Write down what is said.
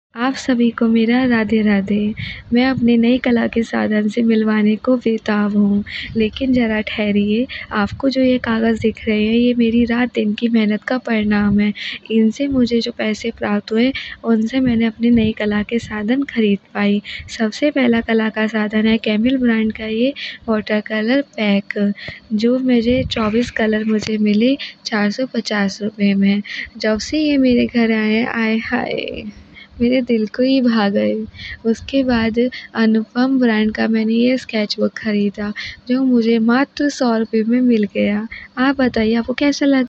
आप सभी को मेरा राधे-राधे। मैं अपने नए कला के साधन से मिलवाने को बेताब हूँ, लेकिन ज़रा ठहरिए, आपको जो ये कागज़ दिख रहे हैं, ये मेरी रात-दिन की मेहनत का परिणाम है। इनसे मुझे जो पैसे प्राप्त हुए, उनसे मैंने अपनी नई कला के साधन खरीद पाई। सबसे पहला कला का साधन है कैमिल ब्रांड का ये वाटर कलर पैक, जो मुझे 24 कलर मुझे मिले 450 रुपए में। जब से ये मेरे घर आए, आय हाय! मेरे दिल को ही भा गए। उसके बाद अनुपम ब्रांड का मैंने ये स्केच बुक खरीदा, जो मुझे मात्र 100 रुपए में मिल गया। आप बताइए आपको कैसा लगा?